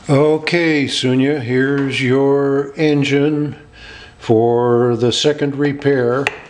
Okay, Sunia, here's your engine for the second repair.